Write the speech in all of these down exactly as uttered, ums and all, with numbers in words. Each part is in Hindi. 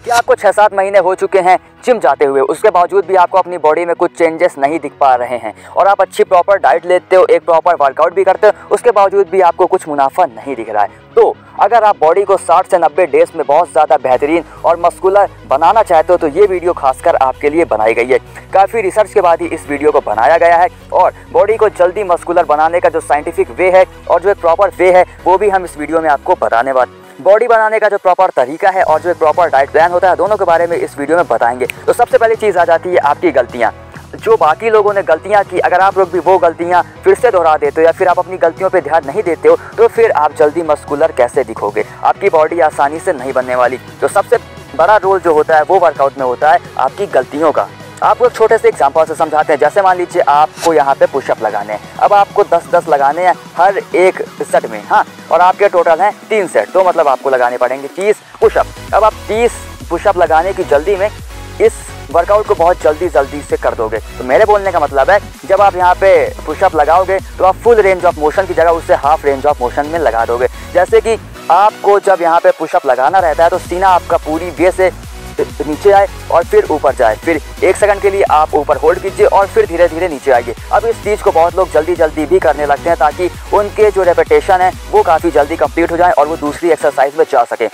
कि आपको छः सात महीने हो चुके हैं जिम जाते हुए, उसके बावजूद भी आपको अपनी बॉडी में कुछ चेंजेस नहीं दिख पा रहे हैं और आप अच्छी प्रॉपर डाइट लेते हो, एक प्रॉपर वर्कआउट भी करते हो, उसके बावजूद भी आपको कुछ मुनाफा नहीं दिख रहा है। तो अगर आप बॉडी को साठ से नब्बे डेज में बहुत ज़्यादा बेहतरीन और मस्कुलर बनाना चाहते हो तो ये वीडियो खासकर आपके लिए बनाई गई है। काफ़ी रिसर्च के बाद ही इस वीडियो को बनाया गया है और बॉडी को जल्दी मस्कुलर बनाने का जो साइंटिफिक वे है और जो एक प्रॉपर वे है वो भी हम इस वीडियो में आपको बताने वाले। बॉडी बनाने का जो प्रॉपर तरीका है और जो एक प्रॉपर डाइट प्लान होता है, दोनों के बारे में इस वीडियो में बताएंगे। तो सबसे पहली चीज़ आ जाती है आपकी गलतियाँ। जो बाकी लोगों ने गलतियां की, अगर आप लोग भी वो गलतियां फिर से दोहरा देते हो या फिर आप अपनी गलतियों पे ध्यान नहीं देते हो तो फिर आप जल्दी मस्कुलर कैसे दिखोगे, आपकी बॉडी आसानी से नहीं बनने वाली। तो सबसे बड़ा रोल जो होता है वो वर्कआउट में होता है आपकी गलतियों का। आपको एक छोटे से एग्जांपल से समझाते हैं। जैसे मान लीजिए आपको यहाँ पे पुशअप लगाने हैं, अब आपको दस दस लगाने हैं हर एक सेट में, हाँ, और आपके टोटल हैं तीन सेट, तो मतलब आपको लगाने पड़ेंगे तीस पुशअप। अब आप तीस पुशअप लगाने की जल्दी में इस वर्कआउट को बहुत जल्दी जल्दी से कर दोगे। तो मेरे बोलने का मतलब है जब आप यहाँ पे पुशअप लगाओगे तो आप फुल रेंज ऑफ मोशन की जगह उससे हाफ रेंज ऑफ मोशन में लगा दोगे। जैसे कि आपको जब यहाँ पे पुशअप लगाना रहता है तो सीना आपका पूरी वे से नीचे आए और फिर ऊपर जाए, फिर एक सेकंड के लिए आप ऊपर होल्ड कीजिए और फिर धीरे धीरे नीचे आइए। अब इस चीज़ को बहुत लोग जल्दी जल्दी भी करने लगते हैं ताकि उनके जो रेपिटेशन है वो काफ़ी जल्दी कंप्लीट हो जाए और वो दूसरी एक्सरसाइज में जा सके।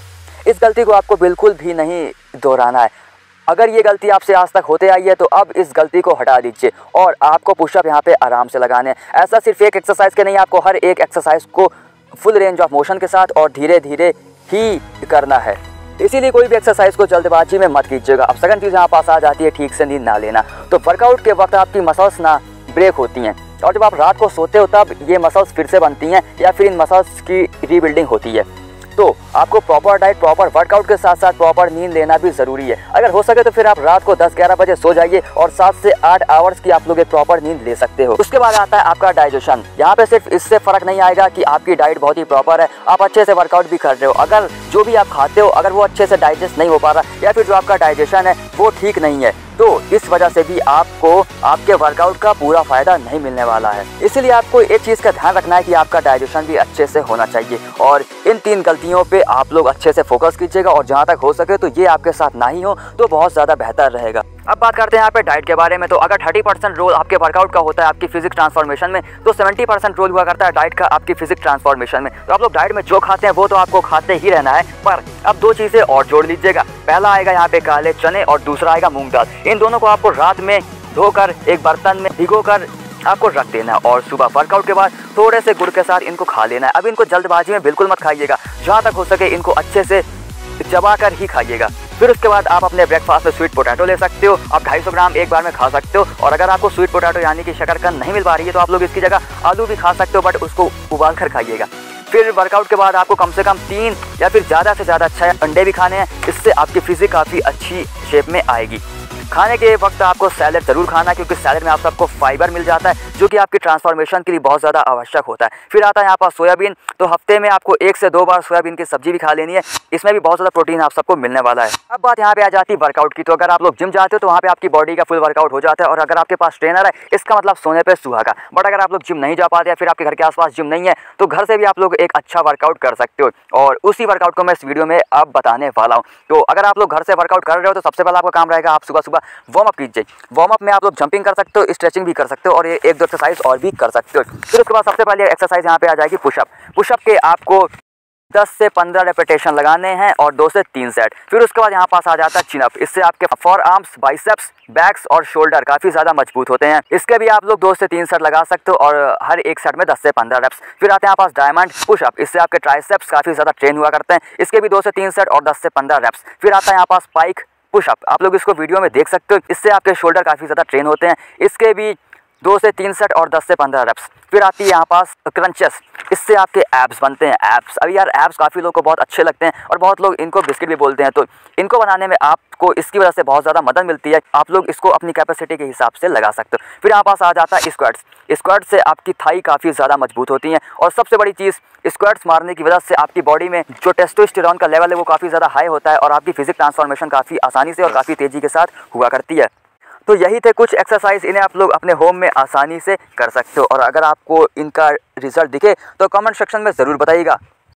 इस गलती को आपको बिल्कुल भी नहीं दोहराना है। अगर ये गलती आपसे आज तक होते आई है तो अब इस गलती को हटा दीजिए और आपको पुशअप यहाँ पे आराम से लगाने हैं। ऐसा सिर्फ एक एक्सरसाइज के नहीं, आपको हर एक एक्सरसाइज को फुल रेंज ऑफ मोशन के साथ और धीरे धीरे ही करना है। इसीलिए कोई भी एक्सरसाइज को जल्दबाजी में मत कीजिएगा। अब सेकंड चीज़ यहाँ पास आ जाती है ठीक से नींद ना लेना। तो वर्कआउट के वक्त आपकी मसल्स ना ब्रेक होती हैं और जब आप रात को सोते हो तब ये मसल्स फिर से बनती हैं या फिर इन मसल्स की रीबिल्डिंग होती है। तो आपको प्रॉपर डाइट, प्रॉपर वर्कआउट के साथ साथ प्रॉपर नींद लेना भी ज़रूरी है। अगर हो सके तो फिर आप रात को दस ग्यारह बजे सो जाइए और सात से आठ आवर्स की आप लोग एक प्रॉपर नींद ले सकते हो। उसके बाद आता है आपका डाइजेशन। यहाँ पे सिर्फ इससे फ़र्क नहीं आएगा कि आपकी डाइट बहुत ही प्रॉपर है, आप अच्छे से वर्कआउट भी कर रहे हो, अगर जो भी आप खाते हो अगर वो अच्छे से डाइजेस्ट नहीं हो पा रहा या फिर जो आपका डाइजेशन है वो ठीक नहीं है तो इस वजह से भी आपको आपके वर्कआउट का पूरा फ़ायदा नहीं मिलने वाला है। इसलिए आपको एक चीज़ का ध्यान रखना है कि आपका डाइजेशन भी अच्छे से होना चाहिए और इन तीन गलतियों पे आप लोग अच्छे से फोकस कीजिएगा और जहाँ तक हो सके तो ये आपके साथ ना ही हो तो बहुत ज़्यादा बेहतर रहेगा। अब बात करते हैं यहाँ पे डाइट के बारे में। तो अगर थर्टी परसेंट रोल आपके वर्कआउट का होता है आपकी फिजिक्स ट्रांसफॉर्मेशन में तो सेवेंटी परसेंट रोल हुआ करता है डाइट का आपकी फिजिक्स ट्रांसफॉर्मेशन में। तो आप लोग डाइट में जो खाते हैं वो तो आपको खाते ही रहना है, पर अब दो चीज़ें और जोड़ लीजिएगा। पहला आएगा यहाँ पे काले चने और दूसरा आएगा मूंग दाल। इन दोनों को आपको रात में धोकर एक बर्तन में भिगोकर आपको रख देना है और सुबह वर्कआउट के बाद थोड़े से गुड़ के साथ इनको खा लेना है। अब इनको जल्दबाजी में बिल्कुल मत खाइएगा, जहाँ तक हो सके इनको अच्छे से चबा कर ही खाइएगा। फिर उसके बाद आप अपने ब्रेकफास्ट में स्वीट पोटैटो ले सकते हो, आप ढाई सौ ग्राम एक बार में खा सकते हो। और अगर आपको स्वीट पोटैटो यानी कि शकरकंद नहीं मिल पा रही है तो आप लोग इसकी जगह आलू भी खा सकते हो, बट उसको उबाल कर खाइएगा। फिर वर्कआउट के बाद आपको कम से कम तीन या फिर ज़्यादा से ज़्यादा छः अंडे भी खाने हैं, इससे आपकी फिजिक काफ़ी अच्छी शेप में आएगी। खाने के वक्त आपको सैलेड ज़रूर खाना क्योंकि सैलेड में आप सबको फाइबर मिल जाता है जो कि आपकी ट्रांसफॉर्मेशन के लिए बहुत ज़्यादा आवश्यक होता है। फिर आता है यहाँ पर सोयाबीन। तो हफ्ते में आपको एक से दो बार सोयाबीन की सब्जी भी खा लेनी है, इसमें भी बहुत ज़्यादा प्रोटीन आप सबको मिलने वाला है। अब बात यहाँ पे आ जाती है वर्कआउट की। तो अगर आप लोग जिम जाते हो तो वहाँ पे आपकी बॉडी का फुल वर्कआउट हो जाता है और अगर आपके पास ट्रेनर है इसका मतलब सोने पर सुहागा। बट अगर आप लोग जिम नहीं जा पाते या फिर आपके घर के आसपास जिम नहीं है तो घर से भी आप लोग एक अच्छा वर्कआउट कर सकते हो और उसी वर्कआउट को मैं इस वीडियो में अब बताने वाला हूँ। तो अगर आप लोग घर से वर्कआउट कर रहे हो तो सबसे पहला आपका काम रहेगा आप सुबह सुबह वार्म अप कीजिए। वार्म अप में आप लोग जंपिंग कर सकते हो, स्ट्रेचिंग भी कर सकते हो और ये एक दो एक्सरसाइज और भी कर सकते हो। फिर उसके बाद सबसे पहले एक्सरसाइज यहाँ पे आ जाएगी पुशअप। पुशअप के आपको दस से पंद्रह रेपिटेशन लगाने हैं और दो से तीन सेट। फिर उसके बाद यहाँ पास आ जाता है चिनअप। इससे आपके फॉर आर्म्स, बाइसेप्स, बैक्स और शोल्डर काफ़ी ज़्यादा मजबूत होते हैं। इसके भी आप लोग दो से तीन सेट लगा सकते हो और हर एक सेट में दस से पंद्रह रेप्स। फिर आते हैं यहाँ पास डायमंड पुशअप। इससे आपके ट्राइसेप्स काफ़ी ज़्यादा ट्रेन हुआ करते हैं, इसके भी दो से तीन सेट और दस से पंद्रह रेप्स। फिर आता है यहाँ पास स्पाइक पुशअप। आप लोग इसको वीडियो में देख सकते हो, इससे आपके शोल्डर काफ़ी ज़्यादा ट्रेन होते हैं, इसके भी दो से तीन सेट और दस से पंद्रह रेप्स। फिर आती है यहाँ पास क्रंचेस। इससे आपके एब्स बनते हैं। एब्स अभी यार एब्स काफ़ी लोगों को बहुत अच्छे लगते हैं और बहुत लोग इनको बिस्किट भी बोलते हैं, तो इनको बनाने में आपको इसकी वजह से बहुत ज़्यादा मदद मिलती है। आप लोग इसको अपनी कैपेसिटी के हिसाब से लगा सकते हो। फिर यहाँ पास आ जाता है स्क्वाट्स। स्क्वाट्स से आपकी थाई काफ़ी ज़्यादा मजबूत होती हैं और सबसे बड़ी चीज़ स्क्वाट्स मारने की वजह से आपकी बॉडी में जो टेस्टोस्टेरोन का लेवल है वो काफ़ी ज़्यादा हाई होता है और आपकी फिजिक ट्रांसफॉर्मेशन काफ़ी आसानी से और काफ़ी तेज़ी के साथ हुआ करती है। तो यही थे कुछ एक्सरसाइज, इन्हें आप लोग अपने होम में आसानी से कर सकते हो और अगर आपको इनका रिजल्ट दिखे तो कमेंट सेक्शन में ज़रूर बताइएगा।